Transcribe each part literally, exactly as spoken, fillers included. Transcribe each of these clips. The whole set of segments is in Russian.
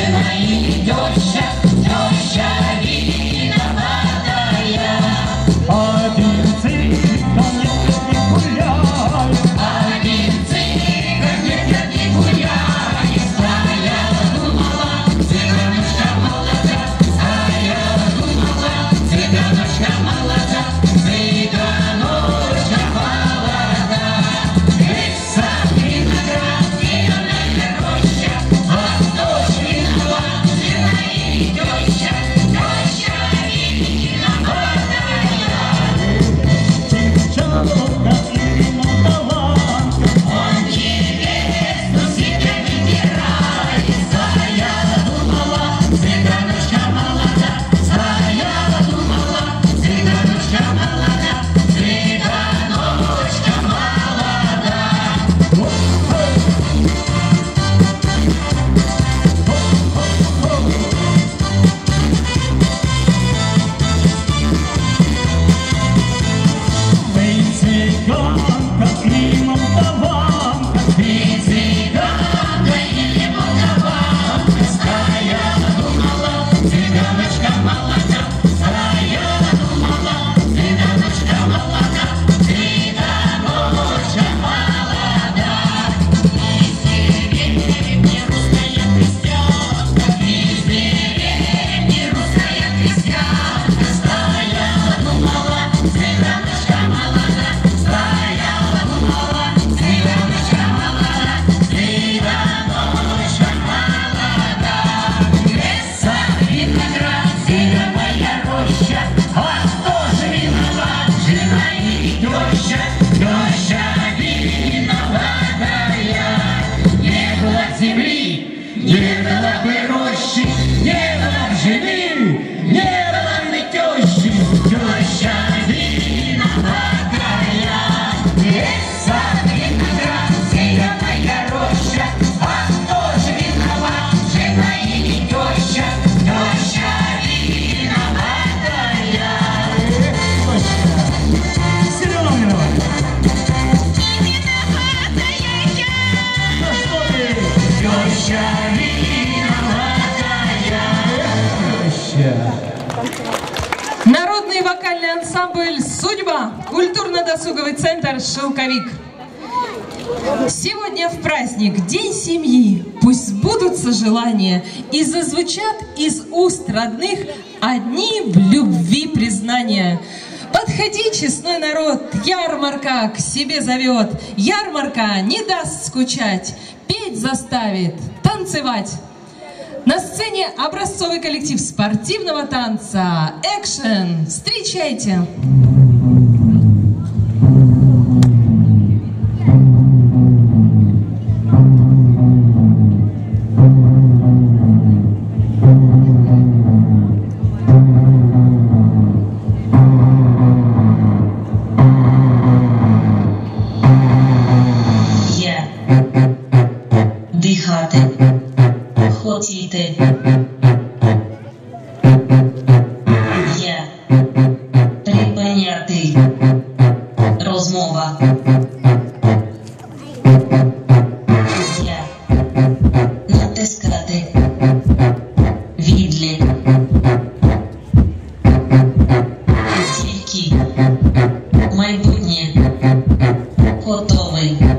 жена и теща, теща виноватая. Один цыган не гуляет, Один цыган не гуляет, стояла, думала, цыганочка молода, стояла, думала, цыганочка молода, цыганочка молода. Эх, сад виноград, зеленая роща, а дождь виноват, жена и теща, теща виноватая. девчонка и молдаванка. Он невесту себе выбирает, стояла, думала, цыганочка молода, стояла, думала, цыганочка молода, цыганочка молода. Ты цыганка и молдаванка, Ты цыганка или молдаванка, стояла, думала, цыганочка молода, стояла, думала, цыганочка молода, цыганочка молода. Из деревни русская крестьянка, из деревни русская крестьянка, стояла, думала, цыганочка молода, стояла, думала, цыганочка молода, цыганочка молода. Леса, виноград, зеленая роща, а кто же виноват, жена и теща, теща виноватая. Не было земли, не было бы рощи, не было б жены, не было бы тещи, теща виноватая. Леса, виноград, зеленая роща, а кто же виноват, жена или теща, теща виноватая. Серега виноват. Да что ты? Теща виноватая. Народный вокальный ансамбль «Судьба», культурно-досуговый центр «Шелковик». Сегодня в праздник, День семьи, пусть сбудутся желания и зазвучат из уст родных одни в любви признания. Подходи, честной народ, ярмарка к себе зовет, ярмарка не даст скучать, петь заставит, танцевать. На сцене образцовый коллектив спортивного танца «Экшен». Встречайте! Є, дихати, хотіти. Є, припиняти, розмова. Є, натискати, відлік. Тільки майбутнє готовий.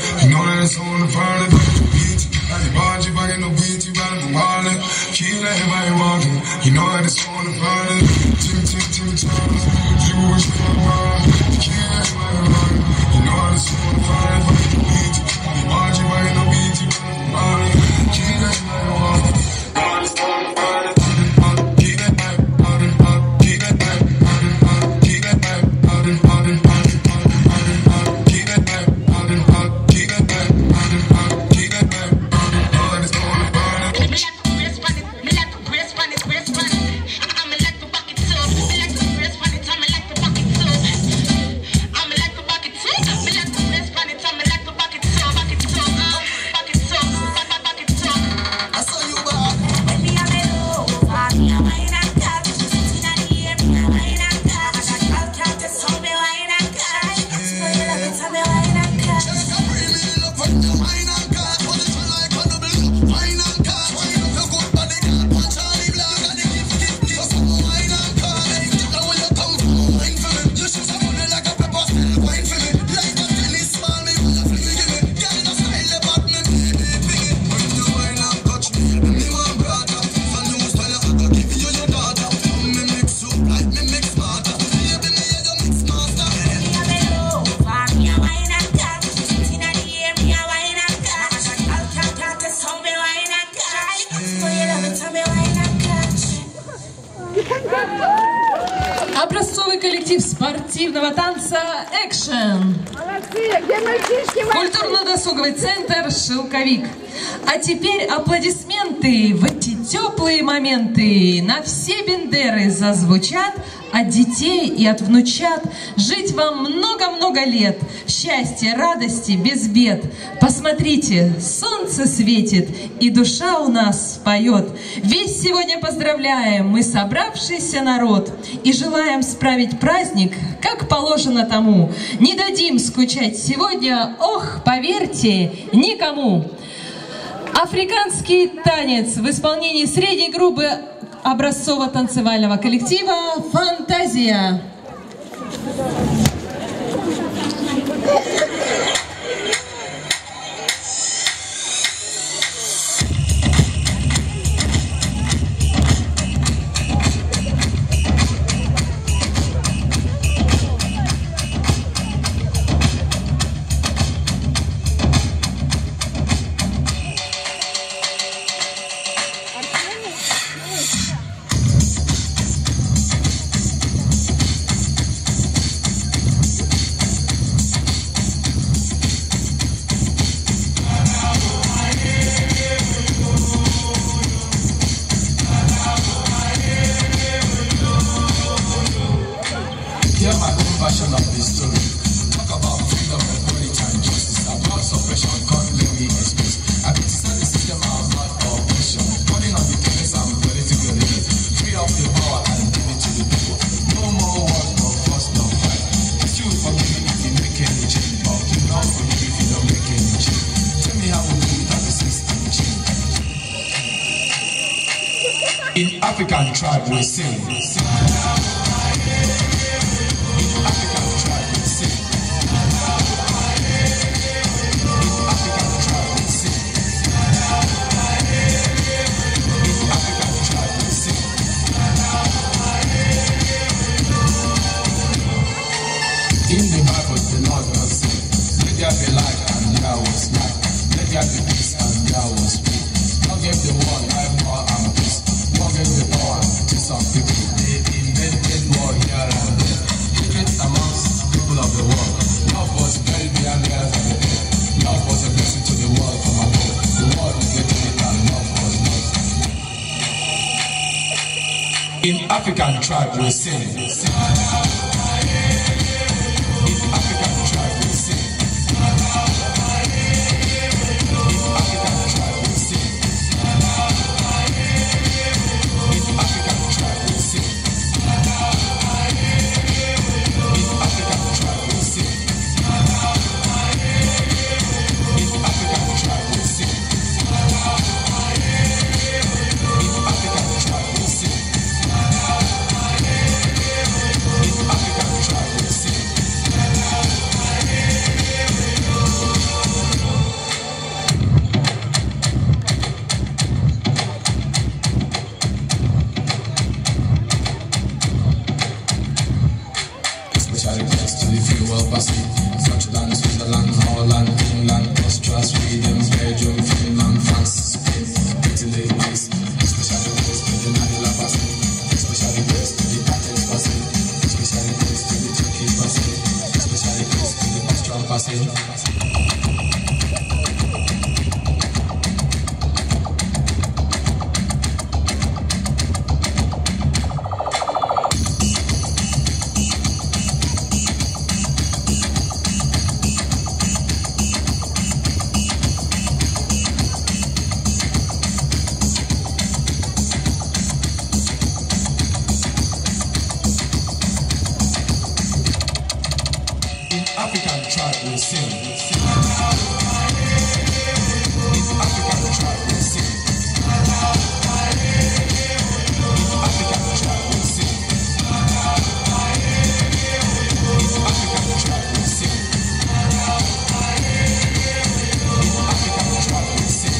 You know that it's on the party, but the beat. Like the bar, you bugging no beat, you better go wallet. Keep that everybody walking. You know that it's on the party. Tim, Tim, Tim, Charles. You wish for a while. Keep that everybody walking. You know that it's on the party, but the beat. Like the bar, you bugging no beat, you better go wallet. Keep that everybody walking. You know that it's on the party. Keep that back, out and out. Keep that back, out and out. Keep that back, out and out and out. Keep that back, out and out. Keep that back, out and out. Keep that back, out and out. It's on the party. Me like to brace on it, me like to brace on it, brace on it. I'm like to back it too. Me like to brace on it, I'm like to back it too. I'm like to back it too. Me like to brace on it, I'm like to back it too, back it too, back it too, back back back it too. I saw you back. Me a me over, me a wine and cut. Inna the air, me a wine and cut. I'll cut it so me wine and cut. So you love it, so me wine and cut. Just a bring me love for the wine and cut. Put it on like on the blue. Wine and cut. Wine up your good body, cut. Punch on the block and the gift, gift, gift. Some wine and cut. Hey, you know where you come from. Wine for me. You should have money like a pepper. Still wine for me. Like a tennis ball, me wanna fling it, give me. Girl, no style about me, baby, baby. When you wine and touch me, me want brother. For new style, I go give you your daughter. Me mix up like me mix smarter. Baby, me a your mix master. Me a me over, me a wine and cut. Inna the air, me a wine and cut. I'll cut it so me wine and cut. So you love it, so me wine and cut. Образцовый коллектив спортивного танца «Экшен». Культурно-досуговый центр «Шелковик». А теперь аплодисменты в эти теплые моменты. На все бендеры зазвучат, от детей и от внучат. Жить вам много-много лет, в счастье, радости, без бед. Посмотрите, солнце светит, и душа у нас поет. Весь сегодня поздравляем мы собравшийся народ и желаем справить праздник, как положено тому. Не дадим скучать сегодня, ох, поверьте, никому. Африканский танец в исполнении средней группы образцово-танцевального коллектива «Фантазия». Hear my own version of this story. Talk about freedom, equality, and justice. About suppression, come let me express. I criticize the system as not oppression. Calling on the case and political leaders. Free up the power and give it to the people. No more war, no fuss, no fight. It's you forgive me if you make any change. But you not forgive if you don't make any change. Tell me how we do it, how the system change. In African tribe we sing. In the Bible, the Lord will say, let there be light and there was light. Let there be peace and there was peace. God gave the world life, war and peace. God gave the power to some people. They invented war here and there. Hatred amongst people of the world. Love was buried behind the earth and the air. Love was a blessing to the world from above. The world neglected it and love was lost. In African tribe we sing. we sing. It's Africa we try, we sing. It's Africa we try, we sing. It's Africa we try, we sing. It's Africa we try, we sing.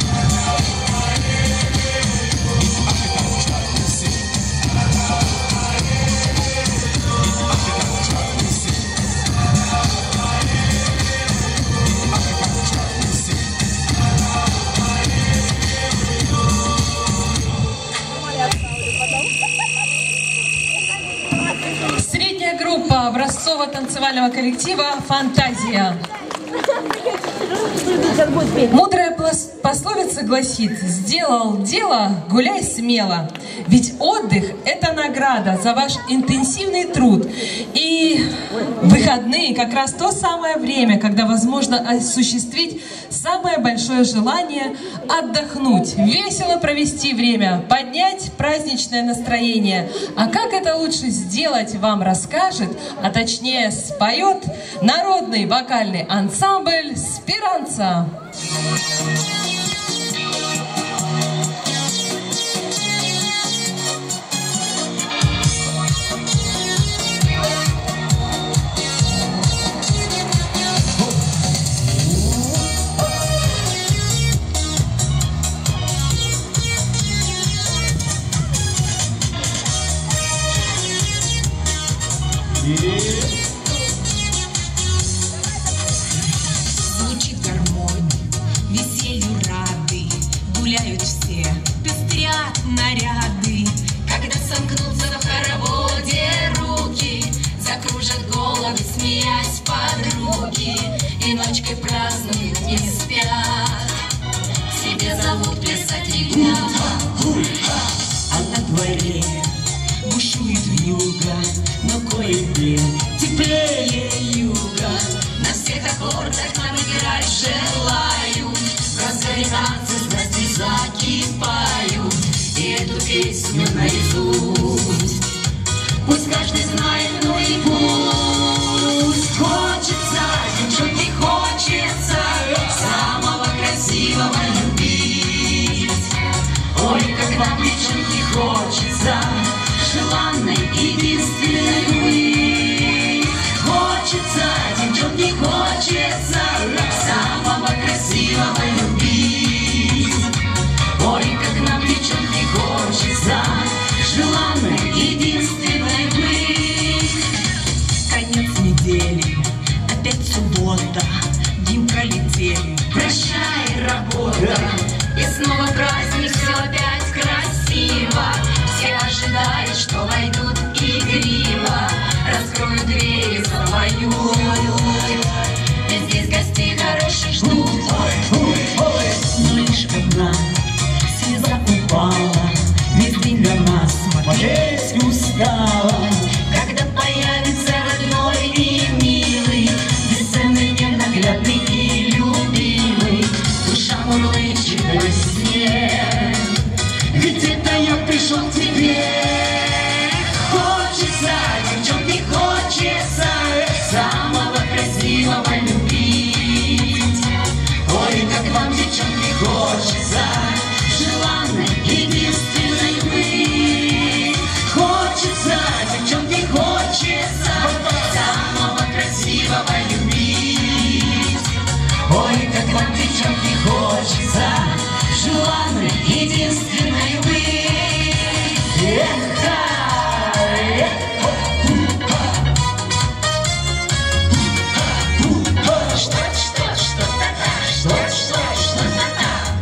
Средняя группа образцово-танцевального коллектива «Фантазия». Мудрая пословица гласит: «Сделал дело, гуляй смело». Ведь отдых – это награда за ваш интенсивный труд. И выходные – как раз то самое время, когда возможно осуществить самое большое желание – отдохнуть, весело провести время, поднять праздничное настроение. А как это лучше сделать, вам расскажет, а точнее споет народный вокальный ансамбль «Спиранца». Звучит гармонь, веселью рады, гуляют все, пестрят наряды. Когда сомкнутся в хороводе руки, закружат головы, смеясь подруги, и ночкой празднуют, не спят. Себе зовут плясать ребята, а на дворе бушует вьюга, но кое-где теплее юга. На всех аккордах нам играть желаю, в разгаре танца страсти закипаю, и эту песню наизусть пусть каждый знает, ну и пусть. Хочется, девчонки, хочется самого красивого любить. Ой, как нам, девчонки, хочется желанной, единственной быть. Хочется, девчонки, хочется самого красивого любить. Ой, как нам, девчонки, хочется желанной, единственной быть. Конец недели, опять суббота, день пролетели, прощай, работа, и снова праздник, все опять красиво. Все ожидают, что войдут игриво, раскроют двери свою. Ведь здесь гостей хороших ждут. Но лишь одна слеза упала, весь день для нас смотреть устала. Когда появится родной и милый, бесценный, ненаглядный и любимый, душа мурлычет во сне. Где-то я пришел к тебе. Хочется, девчонки, хочется самого красивого любить. Ой, как вам, девчонки, хочется желанной, единственной быть. Хочется, девчонки, хочется самого красивого любить. Ой, как вам, девчонки, хочется желанной, единственной быть. Что, что, что-то-то, что, что, что-то-то.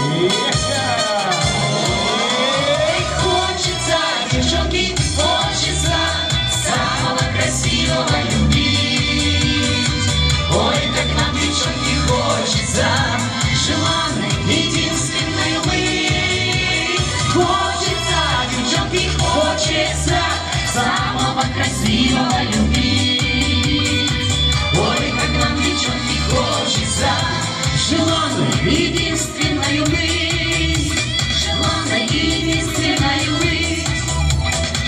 Хочется, девчонки, хочется самого красивого любить. Ой, как нам, девчонки, хочется желанной, единственной быть. Хочется, девчонки, хочется самого красивого любить. Ой, как нам, девчонки, хочется желанной, единственной быть. Желанной, единственной быть.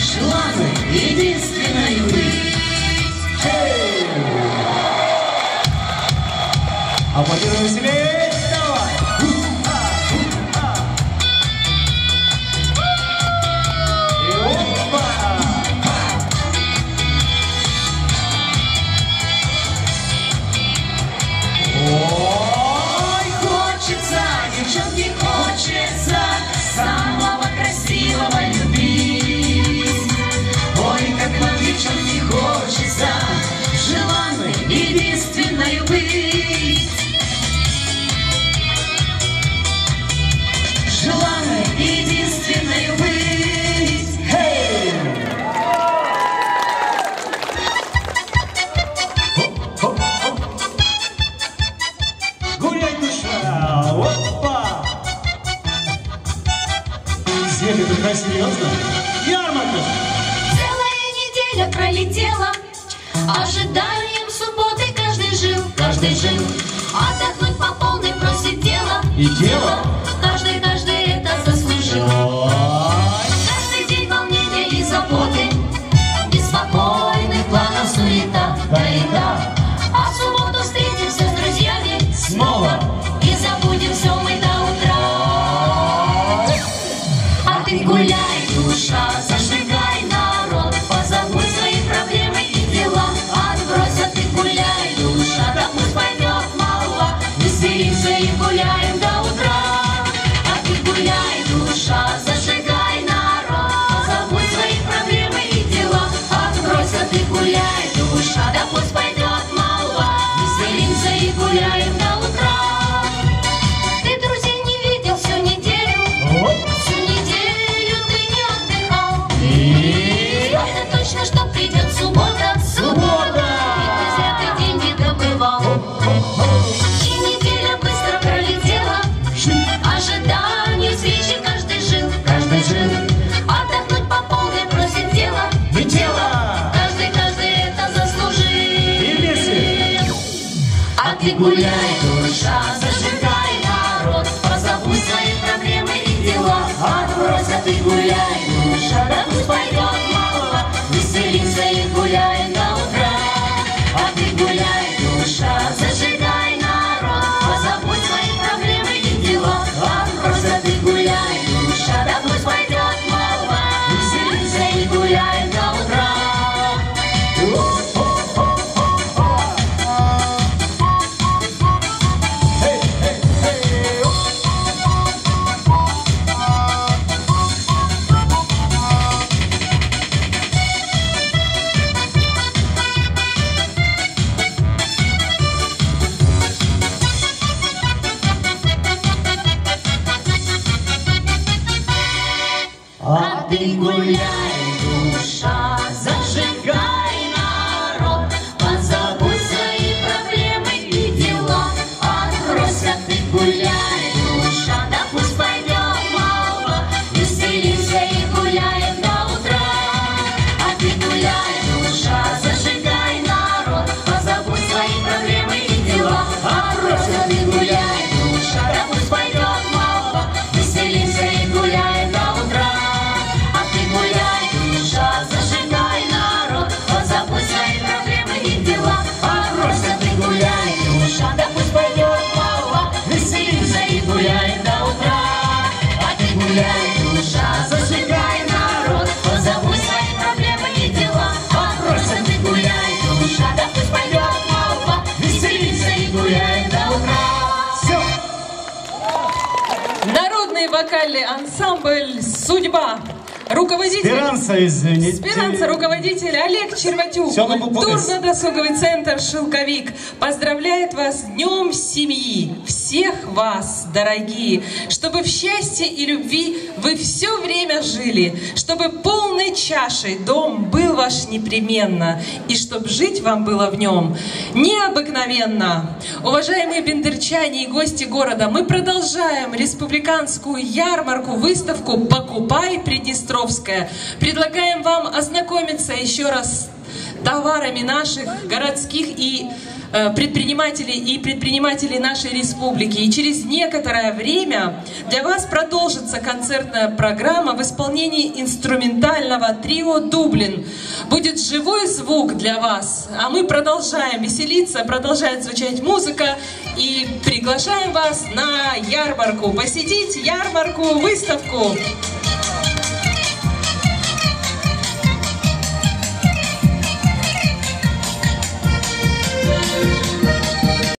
Желанной, единственной быть. повеселее. Давай. И опа. Ой, хочется, девчонки, хочется самого красивого любить. Ой, как нам, девчонки, хочется желанной, единственной быть. Желанной, единственной быть. Hey! Гуляй, душа. Опа. Света, ты такая серьезно? Ярмарка. Целая неделя пролетела, ожиданием субботы каждый жил, каждый жил. Отдохнуть по полной просит тело, И тело. каждый, каждый это заслужил. Ой. Каждый день волнения и заботы, беспокойных планов суета, да и да. А в субботу встретимся с друзьями Снова. и забудем все мы до утра. А ты гуляй, душа, зажигай народ, позабудь свои проблемы и дела. Отбрось, а ты гуляй, душа, да пусть пойдет молва, веселимся и гуляем до утра. А ты гуляй, душа, зажигай народ, позабудь свои проблемы и дела. Отбрось, а ты гуляй, душа, да пусть пойдет молва, веселимся и гуляем до утра. Ты друзей не видел всю неделю, Оп. всю неделю ты не отдыхал. И это точно, что придет суббота, суббота, и ты зря ты деньги добывал. И неделя быстро пролетела, ожиданию встречи каждый жил, каждый жил. Отдохнуть по полной просит тело, И тело. каждый, каждый это заслужил. И вместе. А ты гуляй, душа, зажигай народ, позабудь свои проблемы и дела. Отбрось, а ты гуляй, душа, да пусть пойдет молва, веселимся и гуляем до утра. А ты гуляй, душа, зажигай народ, позабудь свои проблемы и дела. Отбрось, а ты гуляй, душа, да пусть пойдет молва, веселимся и гуляем до утра. Эй, эй, эй. А ты гуляй, душа, зажигай народ, позабудь свои проблемы и дела. Отбрось, а ты гуляй, душа, да пусть пойдет молва, веселимся и гуляем до утра. А ты гуляй, душа, зажигай народ, позабудь свои проблемы и дела. Отбрось, а ты гуляй, душа, да пусть пойдет молва, веселимся и гуляем до утра. А ты гуляй, душа, зажигай народ, позабудь свои проблемы и дела. Отбрось, а ты гуляй, душа, да пусть пойдет молва, веселимся и гуляем до утра. А ты гуляй, душа, зажигай народ, позабудь свои проблемы и дела. Отбрось, а ты гуляй, душа, да пусть пойдет молва, веселимся и гуляем до утра. Все. Народный вокальный ансамбль «Судьба». Руководитель... Спиранца, извините. Спиранца, руководитель Олег Черватюк. Всё на букву «С». Культурно-досуговый центр «Шелковик» поздравляет вас с Днем семьи. Всех вас, дорогие, чтобы в счастье и любви вы все время жили, чтобы полной чашей дом был ваш непременно, и чтобы жить вам было в нем необыкновенно. Уважаемые бендерчане и гости города, мы продолжаем республиканскую ярмарку, выставку «Покупай Приднестровская». Предлагаем вам ознакомиться еще раз с товарами наших городских и предпринимателей и предпринимателей нашей республики. И через некоторое время для вас продолжится концертная программа в исполнении инструментального трио «Дублин». Будет живой звук для вас, а мы продолжаем веселиться, продолжает звучать музыка и приглашаем вас на ярмарку, посетить ярмарку, выставку.